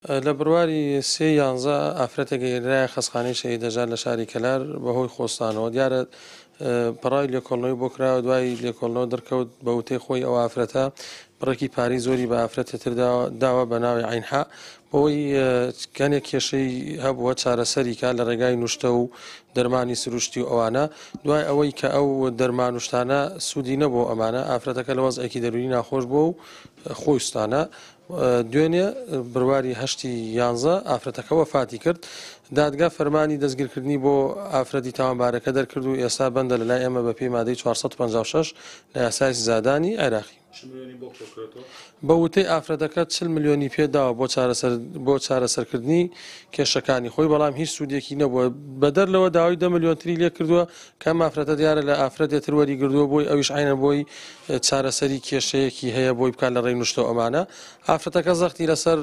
لە بڕواری سێ یانزە ئافرەتێک گەیرایە خەسخانەی شەهید دەژار لە شاری کەلار بەهۆی خۆستانەوە دیارە پڕای لێکۆڵنەوەی بۆ کرا دوای لێکۆڵنەوە دەرکەوت بە وتەی خۆی ئەو ئافرەتە بڕێکی پارەی زۆری بە ئافرەتێتر داوە بە ناوی عینحا بۆی گەنێک کێشەی هەبووە چارەسەری کا لە ڕێگای نوشتە و دەرمانی سروشتی و ئەوانە دوای ئەوەی کە ئەو دەرمانوشتانە سوودی نەبوو ئەمانە ئافرەتەکە لە وەزعێکی دەروی ناخۆش بۆ و خۆستانە دوێنێ بڕواری هەشتی یانزە ئافرەتەکە وەفاتی کرد دادگا فەرمانی دەستگیرکردنی بۆ ئافرەتی تاوانبارەکە دەرکرد و ئێستا بەندە لەلای ئێمە بە پێی مادەی 456 لە یاسای زادانی عێراقی بە وتەی ئافرەتەکە 40 ملیۆنی پێداوە بۆ چارەسەرکردنی کێشەکانی خۆی بەڵام هیچ سوودێکی نەبووە بەدەر لەوە داوای 10 ملیۆنتری لێ کردووە کەم ئافرەتە دیارە لە ئافرەتێتر وەری گردووە بۆی ئەویش عینە بۆی چارەسەری کێشەیەکی هەیە بۆی بکات لە ڕێی نوشتە ئەمانە ئافرەتەکە زەختی لەسەر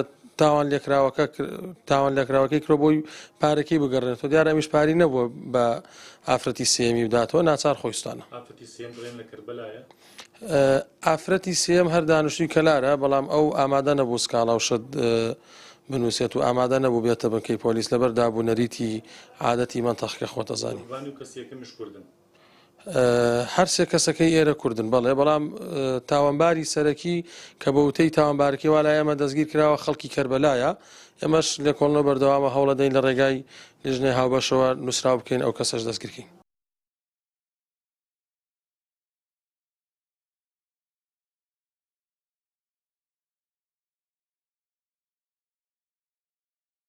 تاوان لێکراوەکەی کرۆ بۆی پارەکەی بگەڕێنێتەوە دیارە ئەمیش پاری نەبووە بە ئافرەتی سێمی بداتەوە ناچار خۆستانە ئافرەتی سێم هەر دانیشتووی کەلارە بەڵام ئەو ئامادە نەبوو سکاڵا و شت بنووسێت و ئامادە نەبوو بێتە بنکەی پۆلیس لەبەر دابوونەریتی عادەتی منتەخەکە خۆتەزانی هەر سێ کەسەکەی ئێرە کوردن بەڵێ بەڵام تاوانباری سەرەکی کە بە وتەی تاوانبارەکەی والای ئەمە دەستگیر کراوە خەڵکی کەربەلایە ئێمەش لێکۆڵنەوە بەردەوامە هەوڵە دەین لە ڕێگای لیژنەی هاوبەشەوە نووسراو بکەین ئەو کەسەش دەستگیرکەین.